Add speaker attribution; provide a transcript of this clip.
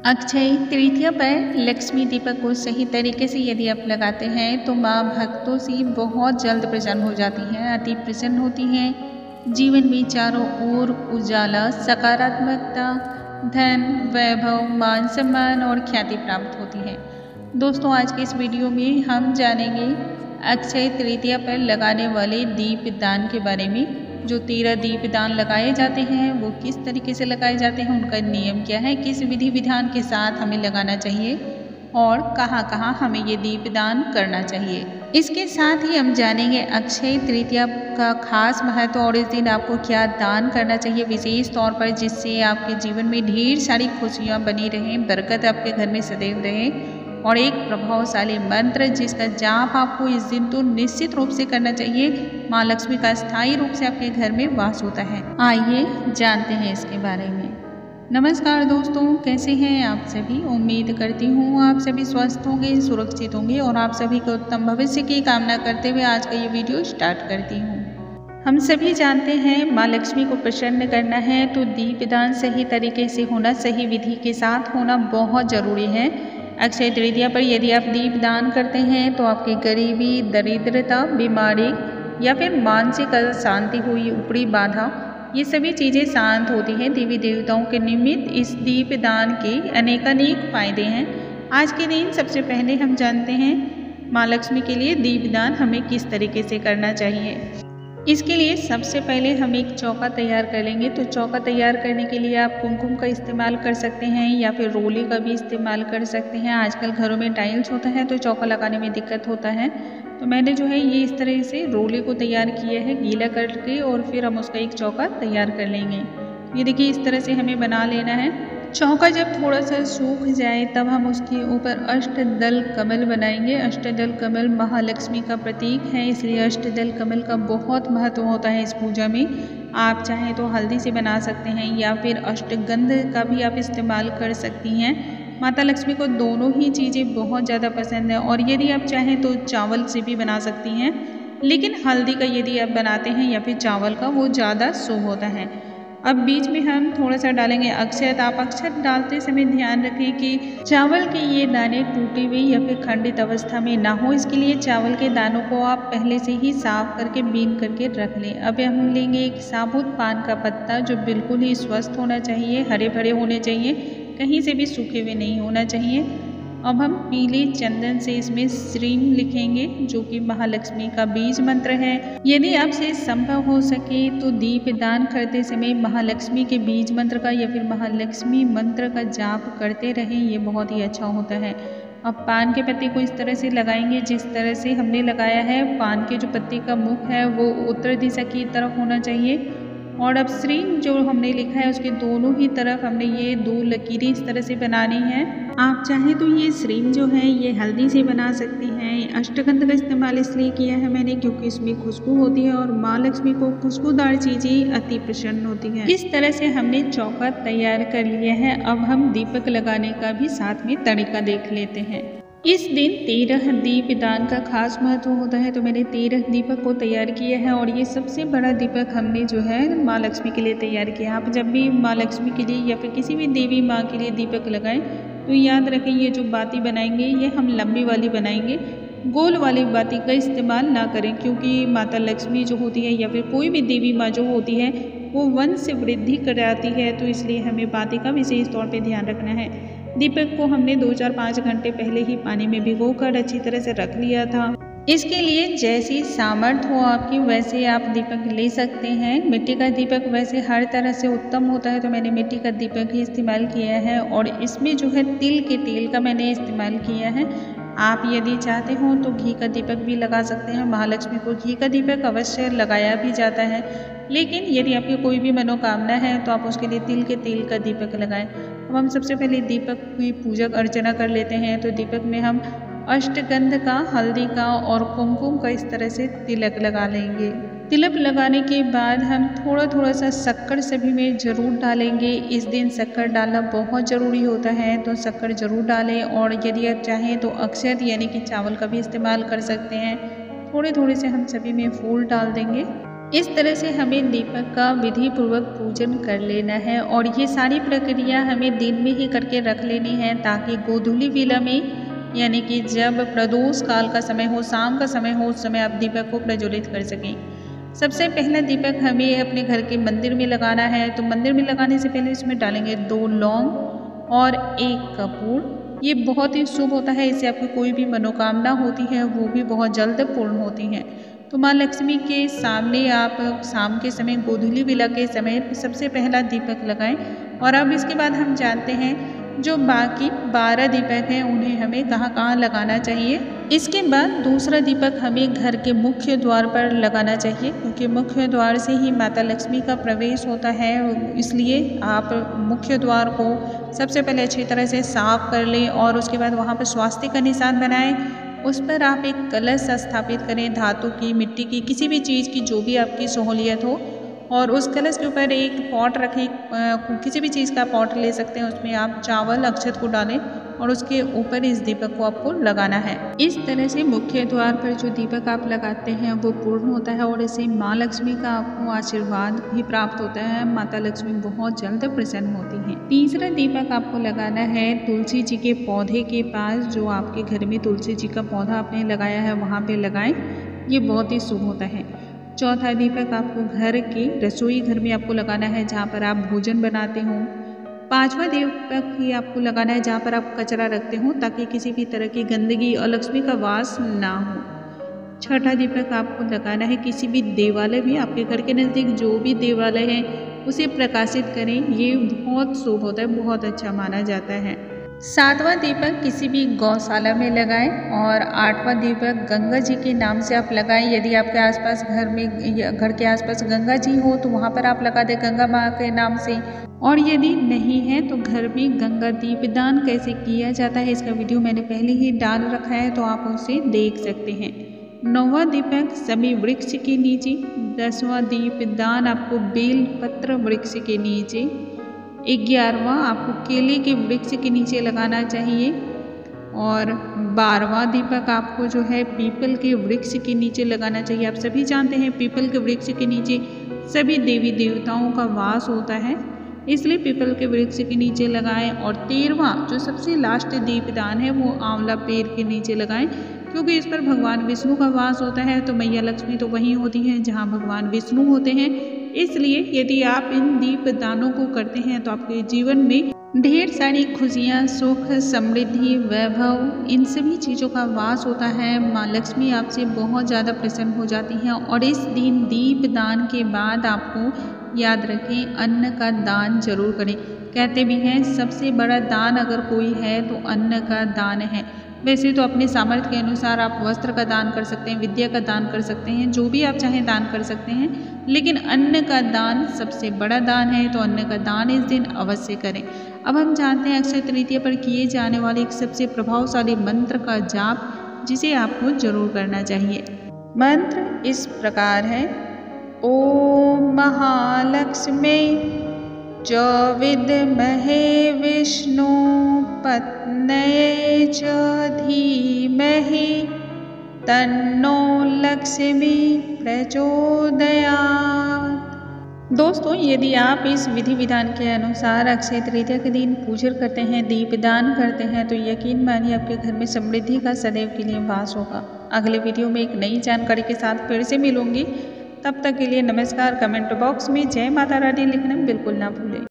Speaker 1: अक्षय तृतीया पर लक्ष्मी दीपक को सही तरीके से यदि आप लगाते हैं तो माँ भक्तों से बहुत जल्द प्रसन्न हो जाती हैं, अति प्रसन्न होती हैं। जीवन में चारों ओर उजाला, सकारात्मकता, धन, वैभव, मान सम्मान और ख्याति प्राप्त होती है। दोस्तों, आज के इस वीडियो में हम जानेंगे अक्षय तृतीया पर लगाने वाले दीप दान के बारे में। जो 13 दीप दान लगाए जाते हैं वो किस तरीके से लगाए जाते हैं, उनका नियम क्या है, किस विधि विधान के साथ हमें लगाना चाहिए और कहाँ कहाँ हमें ये दीप दान करना चाहिए। इसके साथ ही हम जानेंगे अक्षय तृतीया का खास महत्व और इस दिन आपको क्या दान करना चाहिए विशेष तौर पर, जिससे आपके जीवन में ढेर सारी खुशियाँ बनी रहें, बरकत आपके घर में सदैव रहे और एक प्रभावशाली मंत्र जिसका जाप आपको इस दिन तो निश्चित रूप से करना चाहिए। माँ लक्ष्मी का स्थायी रूप से आपके घर में वास होता है। आइए जानते हैं इसके बारे में। नमस्कार दोस्तों, कैसे हैं आप सभी। उम्मीद करती हूँ आप सभी स्वस्थ होंगे, सुरक्षित होंगे और आप सभी को उत्तम भविष्य की कामना करते हुए आज का ये वीडियो स्टार्ट करती हूँ। हम सभी जानते हैं माँ लक्ष्मी को प्रसन्न करना है तो दीपदान सही तरीके से होना, सही विधि के साथ होना बहुत ज़रूरी है। अक्षय तृतीया पर यदि आप दीप दान करते हैं तो आपकी गरीबी, दरिद्रता, बीमारी या फिर मानसिक अशांति हुई, ऊपरी बाधा, ये सभी चीज़ें शांत होती हैं। देवी देवताओं के निमित्त इस दीप दान के अनेकानेक फायदे हैं। आज के दिन सबसे पहले हम जानते हैं माँ लक्ष्मी के लिए दीप दान हमें किस तरीके से करना चाहिए। इसके लिए सबसे पहले हम एक चौका तैयार कर लेंगे। तो चौका तैयार करने के लिए आप कुमकुम का इस्तेमाल कर सकते हैं या फिर रोली का भी इस्तेमाल कर सकते हैं। आजकल घरों में टाइल्स होता है तो चौका लगाने में दिक्कत होता है, तो मैंने जो है ये इस तरह से रोली को तैयार किया है गीला करके और फिर हम उसका एक चौका तैयार कर लेंगे। ये देखिए इस तरह से हमें बना लेना है। चौका जब थोड़ा सा सूख जाए तब हम उसके ऊपर अष्टदल कमल बनाएंगे। अष्टदल कमल महालक्ष्मी का प्रतीक है, इसलिए अष्टदल कमल का बहुत महत्व होता है इस पूजा में। आप चाहें तो हल्दी से बना सकते हैं या फिर अष्टगंध का भी आप इस्तेमाल कर सकती हैं। माता लक्ष्मी को दोनों ही चीज़ें बहुत ज़्यादा पसंद है और यदि आप चाहें तो चावल से भी बना सकती हैं, लेकिन हल्दी का यदि आप बनाते हैं या फिर चावल का वो ज़्यादा शुभ होता है। अब बीच में हम थोड़ा सा डालेंगे अक्षत। आप अक्षत डालते समय ध्यान रखें कि चावल के ये दाने टूटी हुई या फिर खंडित अवस्था में ना हो, इसके लिए चावल के दानों को आप पहले से ही साफ करके बीन करके रख लें। अब हम लेंगे एक साबुत पान का पत्ता जो बिल्कुल ही स्वस्थ होना चाहिए, हरे भरे होने चाहिए, कहीं से भी सूखे हुए नहीं होना चाहिए। अब हम पीले चंदन से इसमें श्रीम लिखेंगे जो कि महालक्ष्मी का बीज मंत्र है। यदि आपसे संभव हो सके तो दीप दान करते समय महालक्ष्मी के बीज मंत्र का या फिर महालक्ष्मी मंत्र का जाप करते रहें, ये बहुत ही अच्छा होता है। अब पान के पत्ते को इस तरह से लगाएंगे जिस तरह से हमने लगाया है। पान के जो पत्ते का मुख है वो उत्तर दिशा की तरफ होना चाहिए और अब श्रीम जो हमने लिखा है उसके दोनों ही तरफ हमने ये 2 लकीरें इस तरह से बनानी है। आप चाहें तो ये श्रीम जो है ये हल्दी से बना सकती हैं। अष्टगंध का इस्तेमाल इसलिए किया है मैंने क्योंकि इसमें खुशबू होती है और माँ लक्ष्मी को खुशबूदार चीज़ें अति प्रसन्न होती है। इस तरह से हमने चौका तैयार कर लिया है। अब हम दीपक लगाने का भी साथ में तरीका देख लेते हैं। इस दिन 13 दीप दान का खास महत्व होता है, तो मैंने 13 दीपक को तैयार किया है और ये सबसे बड़ा दीपक हमने जो है माँ लक्ष्मी के लिए तैयार किया। आप जब भी माँ लक्ष्मी के लिए या फिर किसी भी देवी माँ के लिए दीपक लगाएं तो याद रखें ये जो बाती बनाएंगे ये हम लंबी वाली बनाएंगे, गोल वाली बाती का इस्तेमाल ना करें क्योंकि माता लक्ष्मी जो होती है या फिर कोई भी देवी माँ जो होती है वो वंश वृद्धि कराती है, तो इसलिए हमें बाती का विशेष तौर पर ध्यान रखना है। दीपक को हमने 2-4-5 घंटे पहले ही पानी में भिगोकर अच्छी तरह से रख लिया था। इसके लिए जैसी सामर्थ्य हो आपकी वैसे आप दीपक ले सकते हैं। मिट्टी का दीपक वैसे हर तरह से उत्तम होता है, तो मैंने मिट्टी का दीपक ही इस्तेमाल किया है और इसमें जो है तिल के तेल का मैंने इस्तेमाल किया है। आप यदि चाहते हो तो घी का दीपक भी लगा सकते हैं। महालक्ष्मी को घी का दीपक अवश्य लगाया भी जाता है, लेकिन यदि आपकी कोई भी मनोकामना है तो आप उसके लिए तिल के तेल का दीपक लगाएं। अब हम सबसे पहले दीपक की पूजा अर्चना कर लेते हैं। तो दीपक में हम अष्टगंध का, हल्दी का और कुमकुम का इस तरह से तिलक लगा लेंगे। तिलक लगाने के बाद हम थोड़ा सा शक्कर सभी में ज़रूर डालेंगे। इस दिन शक्कर डालना बहुत ज़रूरी होता है, तो शक्कर ज़रूर डालें और यदि आप चाहें तो अक्षत यानी कि चावल का भी इस्तेमाल कर सकते हैं। थोड़े से हम सभी में फूल डाल देंगे। इस तरह से हमें दीपक का विधि पूर्वक पूजन कर लेना है और ये सारी प्रक्रिया हमें दिन में ही करके रख लेनी है ताकि गोधूली वेला में यानी कि जब प्रदोष काल का समय हो, शाम का समय हो, उस समय आप दीपक को प्रज्वलित कर सकें। सबसे पहला दीपक हमें अपने घर के मंदिर में लगाना है। तो मंदिर में लगाने से पहले इसमें डालेंगे 2 लौंग और 1 कपूर। ये बहुत ही शुभ होता है, इससे आपकी कोई भी मनोकामना होती है वो भी बहुत जल्द पूर्ण होती है। तो माँ लक्ष्मी के सामने आप शाम के समय गोधूली वेला के समय सबसे पहला दीपक लगाएं। और अब इसके बाद हम जानते हैं जो बाकी 12 दीपक हैं उन्हें हमें कहाँ कहाँ लगाना चाहिए। इसके बाद दूसरा दीपक हमें घर के मुख्य द्वार पर लगाना चाहिए क्योंकि मुख्य द्वार से ही माता लक्ष्मी का प्रवेश होता है, इसलिए आप मुख्य द्वार को सबसे पहले अच्छी तरह से साफ कर लें और उसके बाद वहाँ पर स्वास्तिक का निशान बनाएं। उस पर आप एक कलश स्थापित करें, धातु की, मिट्टी की, किसी भी चीज़ की जो भी आपकी सहूलियत हो, और उस कलश के ऊपर एक पॉट रखें, किसी भी चीज़ का पॉट ले सकते हैं, उसमें आप चावल अक्षत को डालें और उसके ऊपर इस दीपक को आपको लगाना है। इस तरह से मुख्य द्वार पर जो दीपक आप लगाते हैं वो पूर्ण होता है और इससे माँ लक्ष्मी का आपको आशीर्वाद भी प्राप्त होता है। माता लक्ष्मी बहुत जल्द प्रसन्न होती हैं। तीसरा दीपक आपको लगाना है तुलसी जी के पौधे के पास। जो आपके घर में तुलसी जी का पौधा आपने लगाया है वहाँ पे लगाएं, ये बहुत ही शुभ होता है। चौथा दीपक आपको घर के रसोई घर में आपको लगाना है जहाँ पर आप भोजन बनाते हो। पांचवा दीपक ही आपको लगाना है जहाँ पर आप कचरा रखते हो ताकि किसी भी तरह की गंदगी और लक्ष्मी का वास ना हो। छठा दीपक आपको लगाना है किसी भी देवालय में, आपके घर के नज़दीक जो भी देवालय है उसे प्रकाशित करें, ये बहुत शुभ होता है, बहुत अच्छा माना जाता है। सातवां दीपक किसी भी गौशाला में लगाएं और आठवां दीपक गंगा जी के नाम से आप लगाएं। यदि आपके आसपास घर के आसपास गंगा जी हो तो वहाँ पर आप लगा दें गंगा माँ के नाम से। और यदि नहीं है तो घर में गंगा दीपदान कैसे किया जाता है इसका वीडियो मैंने पहले ही डाल रखा है, तो आप उसे देख सकते हैं। 9वां दीपक सभी वृक्ष के नीचे। 10वां दीपदान आपको बेल पत्र वृक्ष के नीचे। 11वां आपको केले के वृक्ष के नीचे लगाना चाहिए। और 12वां दीपक आपको जो है पीपल के वृक्ष के नीचे लगाना चाहिए। आप सभी जानते हैं पीपल के वृक्ष के नीचे सभी देवी देवताओं का वास होता है, इसलिए पीपल के वृक्ष के नीचे लगाएं। और 13वां जो सबसे लास्ट दीपदान है वो आंवला पेड़ के नीचे लगाएं क्योंकि इस पर भगवान विष्णु का वास होता है। तो मैया लक्ष्मी तो वहीं होती हैं जहाँ भगवान विष्णु होते हैं, इसलिए यदि आप इन दीपदानों को करते हैं तो आपके जीवन में ढेर सारी खुशियाँ, सुख, समृद्धि, वैभव, इन सभी चीज़ों का वास होता है। माँ लक्ष्मी आपसे बहुत ज़्यादा प्रसन्न हो जाती हैं। और इस दिन दीपदान के बाद आपको याद रखें अन्न का दान जरूर करें। कहते भी हैं सबसे बड़ा दान अगर कोई है तो अन्न का दान है। वैसे तो अपने सामर्थ्य के अनुसार आप वस्त्र का दान कर सकते हैं, विद्या का दान कर सकते हैं, जो भी आप चाहें दान कर सकते हैं, लेकिन अन्न का दान सबसे बड़ा दान है, तो अन्न का दान इस दिन अवश्य करें। अब हम जानते हैं अक्षय तृतीया पर किए जाने वाले एक सबसे प्रभावशाली मंत्र का जाप जिसे आपको जरूर करना चाहिए। मंत्र इस प्रकार है, ओम महालक्ष्मी च विद्महे विष्णु पत्न्यै च धीमहि तन्नो लक्ष्मी प्रचोदयात्। दोस्तों यदि आप इस विधि विधान के अनुसार अक्षय तृतीया के दिन पूजन करते हैं, दीपदान करते हैं, तो यकीन मानिए आपके घर में समृद्धि का सदैव के लिए वास होगा। अगले वीडियो में एक नई जानकारी के साथ फिर से मिलूंगी, तब तक के लिए नमस्कार। कमेंट बॉक्स में जय माता रानी लिखना बिल्कुल ना भूलें।